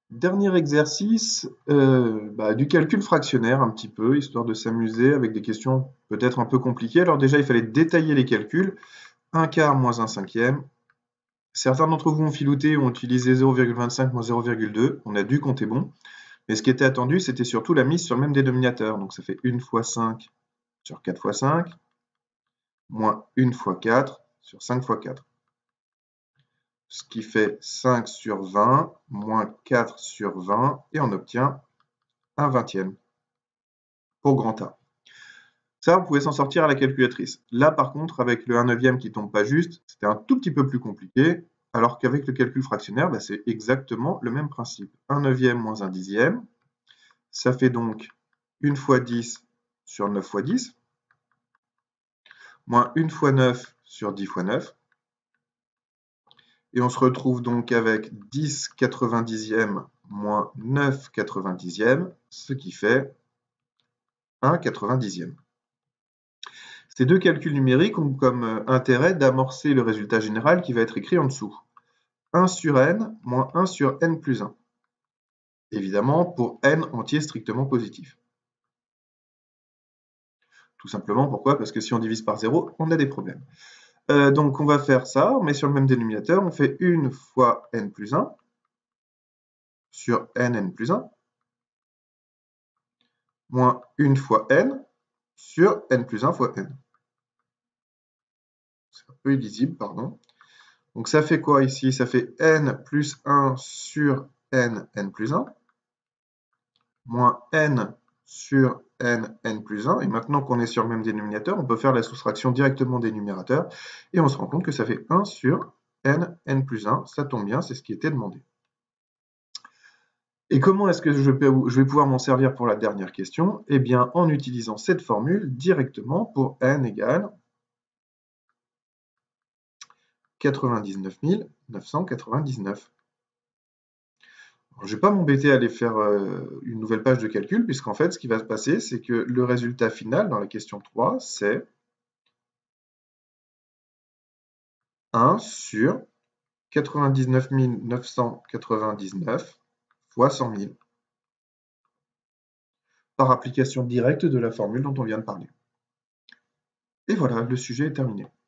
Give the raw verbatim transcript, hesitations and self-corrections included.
Dernier exercice, euh, bah, du calcul fractionnaire un petit peu, histoire de s'amuser avec des questions peut-être un peu compliquées. Alors déjà, il fallait détailler les calculs. Un quart moins un cinquième. Certains d'entre vous ont filouté, ont utilisé zéro virgule vingt-cinq moins zéro virgule deux. On a dû compter bon. Mais ce qui était attendu, c'était surtout la mise sur le même dénominateur. Donc ça fait un fois cinq sur quatre fois cinq, moins un fois quatre sur cinq fois quatre. Ce qui fait cinq sur vingt, moins quatre sur vingt, et on obtient un vingtième pour grand A. Ça, vous pouvez s'en sortir à la calculatrice. Là, par contre, avec le un neuvième qui tombe pas juste, c'était un tout petit peu plus compliqué, alors qu'avec le calcul fractionnaire, bah, c'est exactement le même principe. un neuvième moins un dixième, ça fait donc un fois dix sur neuf fois dix, moins un fois neuf sur dix fois neuf, et on se retrouve donc avec dix quatre-vingt-dixième moins neuf quatre-vingt-dixième, ce qui fait un quatre-vingt-dixième. Ces deux calculs numériques ont comme intérêt d'amorcer le résultat général qui va être écrit en dessous. un sur n moins un sur n plus un. Évidemment, pour n entier strictement positif. Tout simplement, pourquoi? Parce que si on divise par zéro, on a des problèmes. Euh, donc on va faire ça, on met sur le même dénominateur, on fait un fois n plus un sur n, n plus un, moins un fois n sur n plus un fois n. C'est un peu illisible, pardon. Donc ça fait quoi ici? Ça fait n plus un sur n, n plus un, moins n sur n, n plus un. Et maintenant qu'on est sur le même dénominateur, on peut faire la soustraction directement des numérateurs. Et on se rend compte que ça fait un sur n, n plus un. Ça tombe bien, c'est ce qui était demandé. Et comment est-ce que je vais pouvoir m'en servir pour la dernière question? Eh bien, en utilisant cette formule directement pour n égale quatre-vingt-dix-neuf mille neuf cent quatre-vingt-dix-neuf. Je ne vais pas m'embêter à aller faire euh, une nouvelle page de calcul, puisqu'en fait, ce qui va se passer, c'est que le résultat final dans la question trois, c'est un sur quatre-vingt-dix-neuf mille neuf cent quatre-vingt-dix-neuf fois cent mille, par application directe de la formule dont on vient de parler. Et voilà, le sujet est terminé.